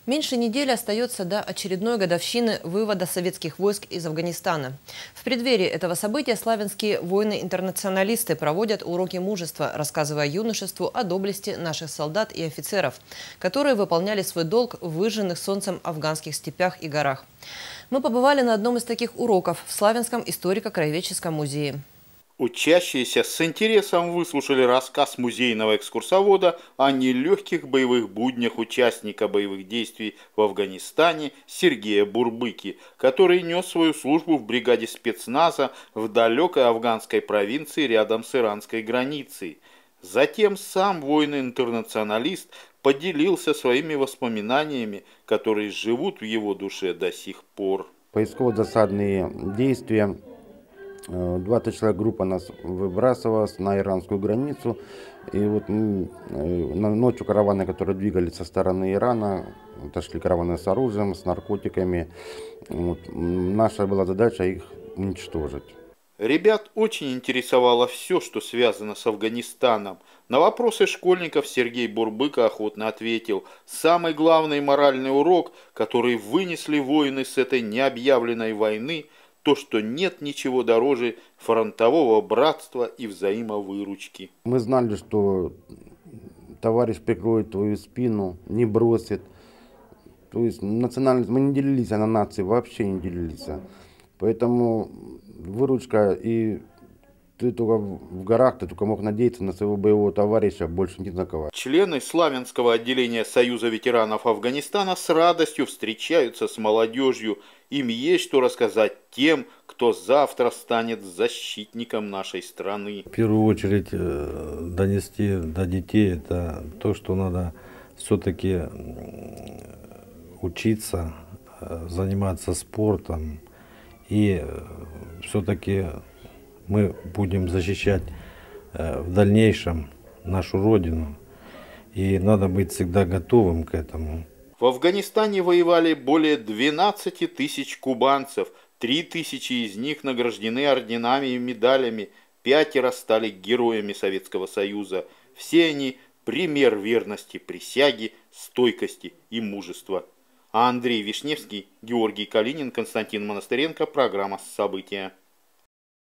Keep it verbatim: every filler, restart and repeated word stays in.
Меньше недели остается до очередной годовщины вывода советских войск из Афганистана. В преддверии этого события славянские воины-интернационалисты проводят уроки мужества, рассказывая юношеству о доблести наших солдат и офицеров, которые выполняли свой долг в выжженных солнцем афганских степях и горах. Мы побывали на одном из таких уроков в Славянском историко-краеведческом музее. Учащиеся с интересом выслушали рассказ музейного экскурсовода о нелегких боевых буднях участника боевых действий в Афганистане Сергея Бурбыки, который нес свою службу в бригаде спецназа в далекой афганской провинции рядом с иранской границей. Затем сам воин-интернационалист поделился своими воспоминаниями, которые живут в его душе до сих пор. Поисково-засадные действия. двадцать человек группа нас выбрасывалась на иранскую границу. И вот мы, ночью караваны, которые двигались со стороны Ирана, отошли караваны с оружием, с наркотиками. Вот. Наша была задача их уничтожить. Ребят очень интересовало все, что связано с Афганистаном. На вопросы школьников Сергей Бурбыка охотно ответил: самый главный моральный урок, который вынесли воины с этой необъявленной войны, то, что нет ничего дороже фронтового братства и взаимовыручки. Мы знали, что товарищ прикроет твою спину, не бросит. То есть национальность, мы не делились, а на нации вообще не делились. Поэтому выручка, и ты только в горах, ты только мог надеяться на своего боевого товарища, больше ни на кого. Члены Славянского отделения Союза ветеранов Афганистана с радостью встречаются с молодежью. Им есть что рассказать тем, кто завтра станет защитником нашей страны. В первую очередь донести до детей это то, что надо все-таки учиться, заниматься спортом, и все-таки мы будем защищать в дальнейшем нашу Родину, и надо быть всегда готовым к этому. В Афганистане воевали более двенадцати тысяч кубанцев, три тысячи из них награждены орденами и медалями, пятеро стали героями Советского Союза. Все они пример верности присяге, стойкости и мужества. А Андрей Вишневский, Георгий Калинин, Константин Монастыренко, программа «События».